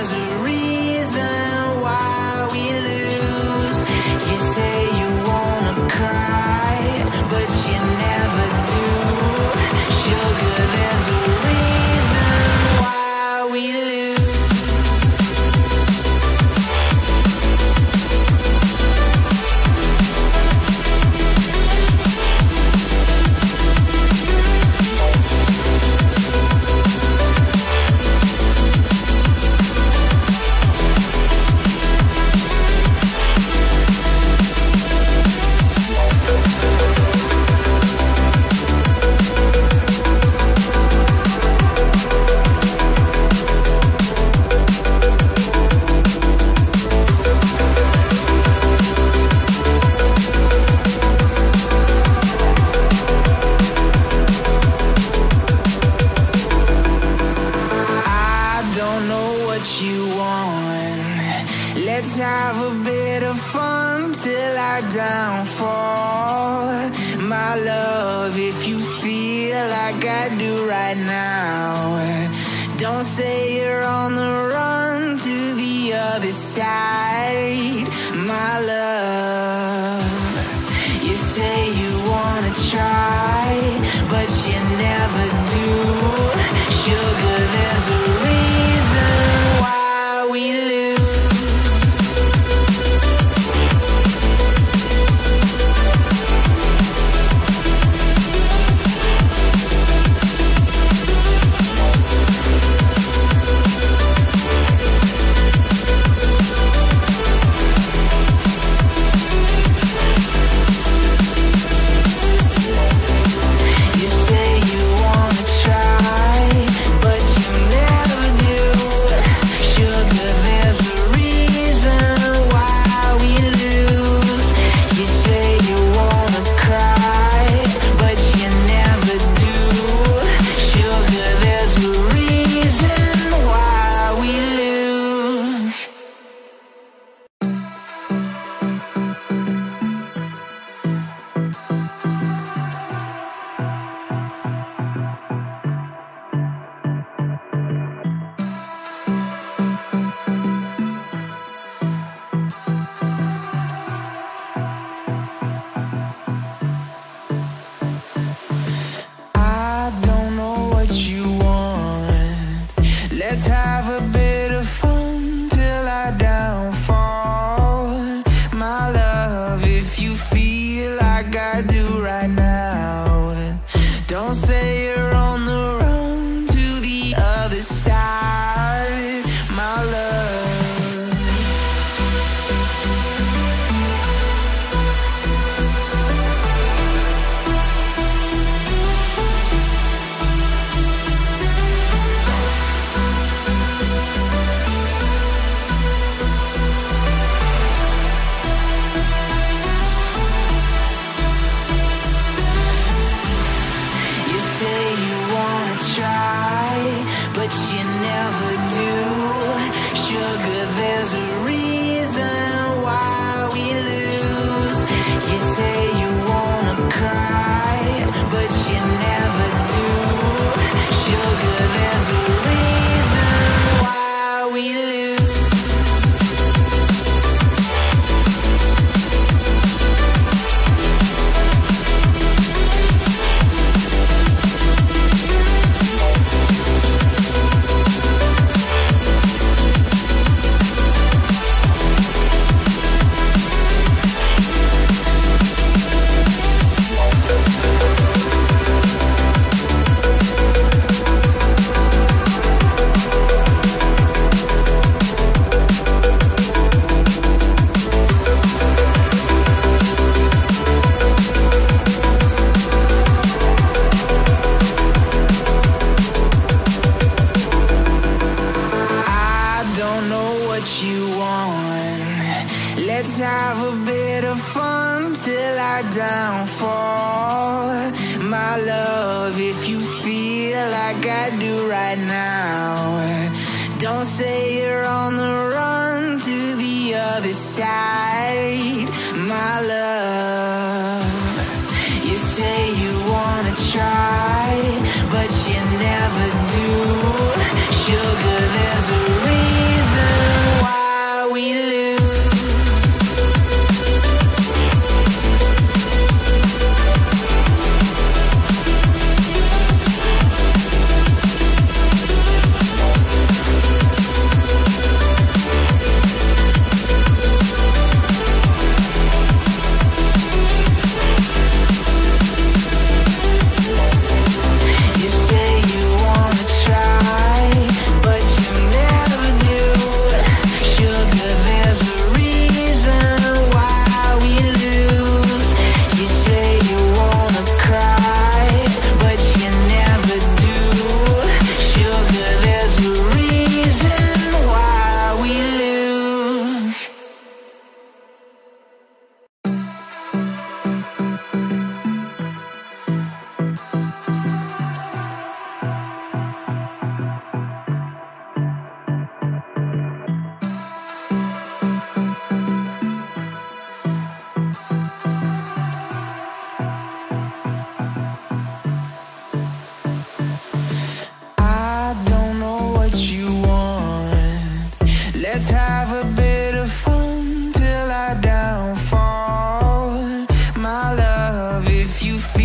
there's a reason why we lose. You say you wanna cry, but you never do. Sugar, there's a reason why we lose. Let's have a bit of fun till I downfall. My love, if you feel like I do right now, don't say you're on the run to the other side. My love, you say you wanna try, but you never do. Sugar, there's a reason why we lose. Let's have a bit of fun till I downfall. My love, if you feel like I do right now, don't say you're on the run to the other side. My love, but you never do. Sugar, there's a reason why we lose. You say you wanna cry, but you never do. Sugar, there's a reason why we lose. Let's have a bit of fun till I downfall. My love, if you feel like I do right now, don't say you're on the run to the other side. My love, you say you wanna try, but you never do. Sugar, there's a reason if you feel